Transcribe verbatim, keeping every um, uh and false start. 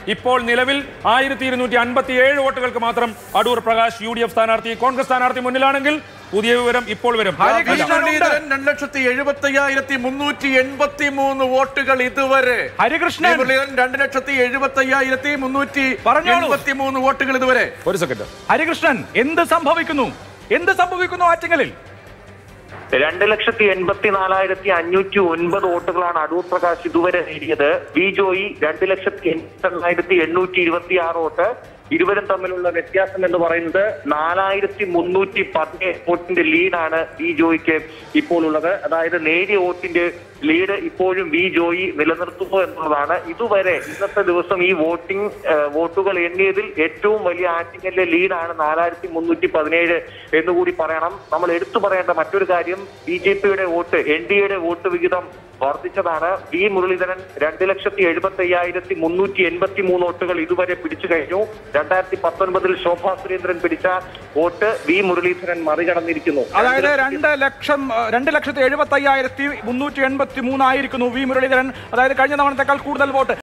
ഇപ്പോൾ നിലവിൽ ആയിരത്തി ഇരുന്നൂറ്റി അൻപത്തി ഏഴ് വോട്ടുകൾക്ക് മാത്രം Adoor Prakash U D F സ്ഥാനാർത്ഥി കോൺഗ്രസ് സ്ഥാനാർത്ഥി മുന്നിലാണെങ്കിൽ പുതിയ വിവരം ഇപ്പോൾ വരും. രണ്ട് ലക്ഷത്തി എഴുപത്തി അയ്യായിരത്തി മുന്നൂറ്റി എൺപത്തി മൂന്ന് വോട്ടുകൾ ഇതുവരെ. ഹരികൃഷ്ണൻ രണ്ട് ലക്ഷത്തി എഴുപത്തി അയ്യായിരത്തി മുന്നൂറ്റി എൺപത്തി മൂന്ന് വോട്ടുകൾ ഇതുവരെ. ഒരു സെക്കൻഡ് ഹരികൃഷ്ണൻ, എന്ത് സംഭവിക്കുന്നു എന്ത് സംഭവിക്കുന്നു ആറ്റിങ്ങലിൽ? രണ്ട് ലക്ഷത്തി എൺപത്തി നാലായിരത്തി അഞ്ഞൂറ്റി ഒൻപത് വോട്ടുകളാണ് അടൂർ പ്രകാശ് ഇതുവരെ നേടിയത്. വി ജോയി രണ്ട് ലക്ഷത്തി എൺപത്തി എണ്ണായിരത്തി എണ്ണൂറ്റി ഇരുപത്തി ആറ് വോട്ട്. ഇരുവരും തമ്മിലുള്ള വ്യത്യാസം എന്ന് പറയുന്നത് നാലായിരത്തി മുന്നൂറ്റി പതിനേഴ് വോട്ടിന്റെ ലീഡാണ് വി ജോയിക്ക് ഇപ്പോൾ ഉള്ളത്. അതായത് നേരിയ വോട്ടിന്റെ ലീഡ് ഇപ്പോഴും വി ജോയി നിലനിർത്തുന്നു എന്നുള്ളതാണ്. ഇതുവരെ ഇന്നത്തെ ദിവസം ഈ വോട്ടിംഗ് വോട്ടുകൾ എണ്ണിയതിൽ ഏറ്റവും വലിയ ആറ്റിങ്ങലിലെ ലീഡാണ് നാലായിരത്തി മുന്നൂറ്റി പതിനേഴ് എന്നുകൂടി പറയണം. നമ്മൾ എടുത്തു പറയേണ്ട മറ്റൊരു കാര്യം, ബി ജെ പിയുടെ വോട്ട് എൻ ഡി എയുടെ വോട്ട് വിഹിതം വർദ്ധിച്ചതാണ്. വി മുരളീധരൻ രണ്ട് ലക്ഷത്തി എഴുപത്തി അയ്യായിരത്തി മുന്നൂറ്റി എൺപത്തി മൂന്ന് വോട്ടുകൾ ഇതുവരെ പിടിച്ചു കഴിഞ്ഞു. രണ്ടായിരത്തി പത്തൊൻപതിൽ ശോഭാ സുരേന്ദ്രൻ പിടിച്ച വോട്ട് വി മുരളീധരൻ മറികടന്നിരിക്കുന്നു. അതായത് രണ്ട് ലക്ഷം രണ്ട് ലക്ഷത്തി എഴുപത്തി അയ്യായിരത്തി മുന്നൂറ്റി എൺപത്തി മൂന്നായിരിക്കുന്നു വി മുരളീധരൻ. അതായത് കഴിഞ്ഞ തവണത്തേക്കാൾ കൂടുതൽ വോട്ട്.